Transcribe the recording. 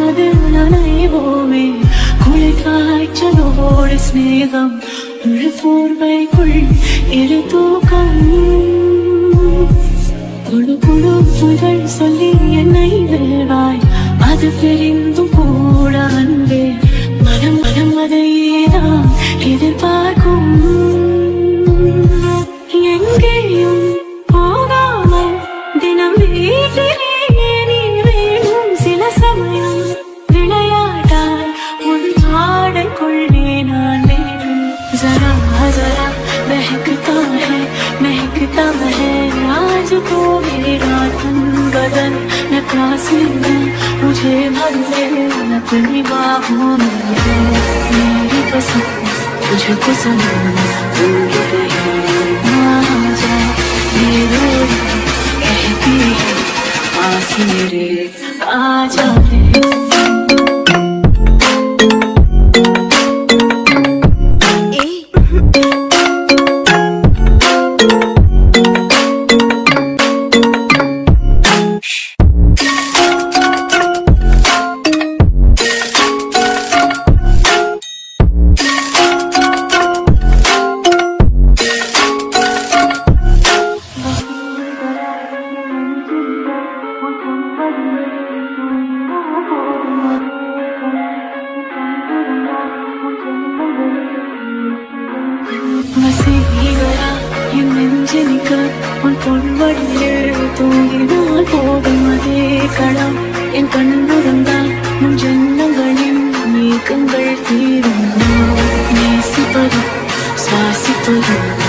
அதில் நனைவோமே குளிர் காய்ச்சலோடு ஸ்நேகம் ஒரு போர்வைக்குள் இரு தூக்கம் குழு குழு புகழ் சொல்லி என்னை வெல்வாய் அது பிரிந்தும் கூட அன்பே மனம் மனம் அதையேதான் எதிர்பார்க்கும் எங்கேயும் போகாமல் தினம் வீட்டிலேயே நீ வேணும் சில சமயம் விளையாட்டால் உன் ஆடைக்குள்ளே நான் வேணும் जरा जरा महकता है आज तो मेरा तन बदन नकाशी में मुझे भर ले अपनी बाहों में मेरी पसंद तुझको सनम भूल गई आजा मेरे कहती है पास मेरे आजा வசீகரா என் நெஞ்சனிக்க உன் பொன்வடியில் தூங்கினால் போதும் அதே களம் என் கண்ணுறந்தால் உன் ஜன்னங்களின் நீக்கங்கள் தீரும் நேசிப்பதும் சுவாசிப்பதும்